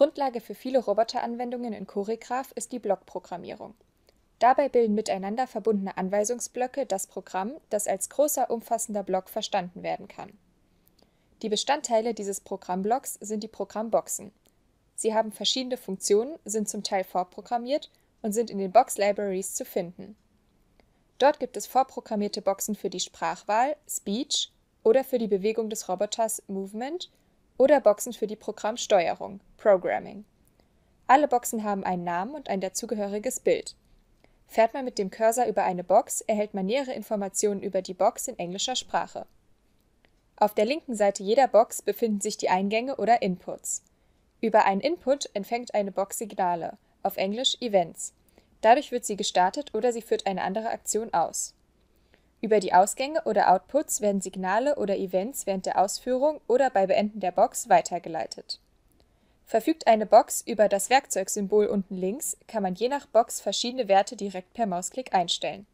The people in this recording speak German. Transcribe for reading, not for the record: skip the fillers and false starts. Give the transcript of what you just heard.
Grundlage für viele Roboteranwendungen in Choregraph ist die Blockprogrammierung. Dabei bilden miteinander verbundene Anweisungsblöcke das Programm, das als großer, umfassender Block verstanden werden kann. Die Bestandteile dieses Programmblocks sind die Programmboxen. Sie haben verschiedene Funktionen, sind zum Teil vorprogrammiert und sind in den Box-Libraries zu finden. Dort gibt es vorprogrammierte Boxen für die Sprachwahl, Speech, oder für die Bewegung des Roboters, Movement, oder Boxen für die Programmsteuerung, Programming. Alle Boxen haben einen Namen und ein dazugehöriges Bild. Fährt man mit dem Cursor über eine Box, erhält man nähere Informationen über die Box in englischer Sprache. Auf der linken Seite jeder Box befinden sich die Eingänge oder Inputs. Über einen Input empfängt eine Box Signale, auf Englisch Events. Dadurch wird sie gestartet oder sie führt eine andere Aktion aus. Über die Ausgänge oder Outputs werden Signale oder Events während der Ausführung oder bei Beenden der Box weitergeleitet. Verfügt eine Box über das Werkzeugsymbol unten links, kann man je nach Box verschiedene Werte direkt per Mausklick einstellen.